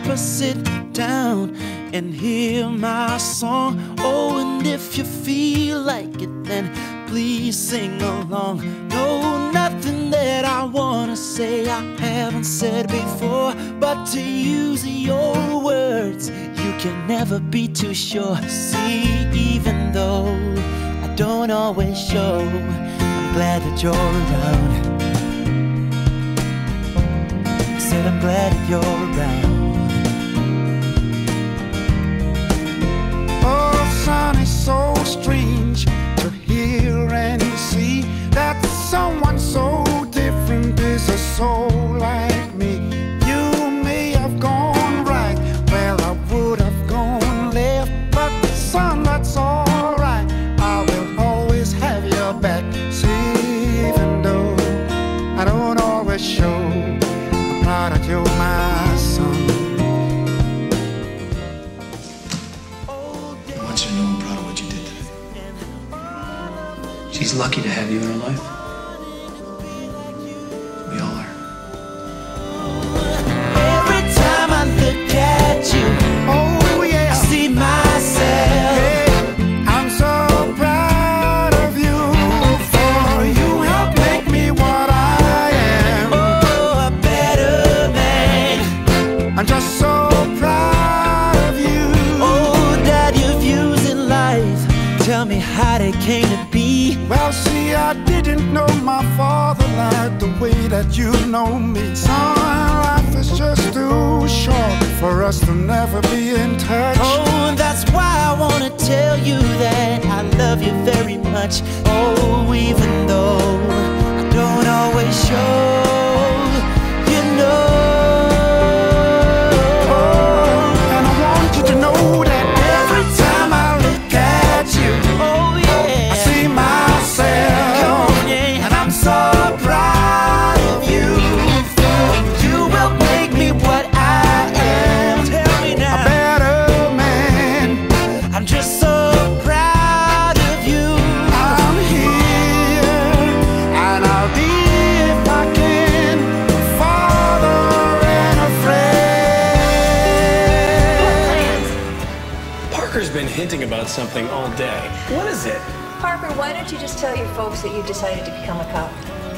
Papa, sit down and hear my song. Oh, and if you feel like it, then please sing along. No, nothing that I wanna say I haven't said before, but to use your words, you can never be too sure. See, even though I don't always show, I'm glad that you're around. I said I'm glad that you're around. Oh, son, it's so strange to hear and see that someone so different is a soul like me. You may have gone right, well, I would have gone left, but son, that's alright. I will always have your back. See, even though I don't always show, I'm proud that you're my son. I want you to know I'm proud of what you did today. She's lucky to have you in her life. We all are. Every time I look at you, Oh yeah, I see myself. hey, I'm so proud of you, for you helped make me what I am. Oh, a better man. I'm just so proud of you. Oh, that your views in life, tell me how they came to be. Well, see, I didn't know my father like the way that you know me. Son, life is just too short for us to never be in touch. Oh, that's why I wanna tell you that I love you very much. Oh, even though I don't always show, you know. And I want you to know that every time I look at you, Oh yeah, I see myself, yeah. and I'm so proud of you. You will make me what I am. Tell me A now, better man. I'm just so proud of you. I'm here, and I'll be, if I can, a father and a friend. Parker's been hinting about something all day. What is it? Parker, why don't you just tell your folks that you decided to become a cop?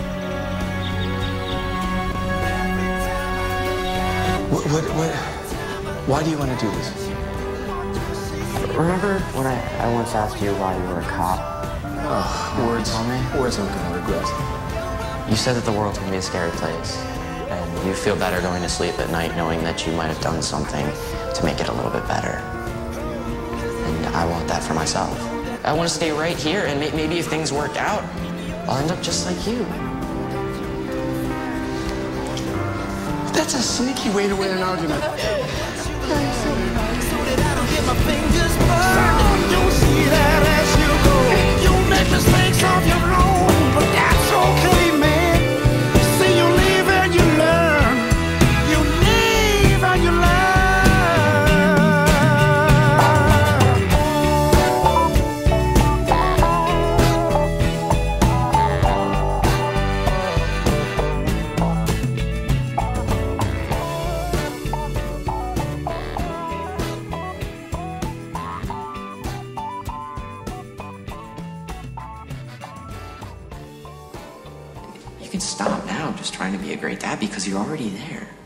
Why do you want to do this? Remember when I once asked you why you were a cop? Words I'm gonna regret. You said that the world can be a scary place, and you feel better going to sleep at night knowing that you might have done something to make it a little bit better. And I want that for myself. I want to stay right here, and maybe if things work out, I'll end up just like you. That's a sneaky way to win an argument. So that I don't get my fingers burned. You'll see that as you go. You'll make mistakes of your own, but that's okay, man. See, you live and you learn. You live and you learn. You can stop now just trying to be a great dad because you're already there.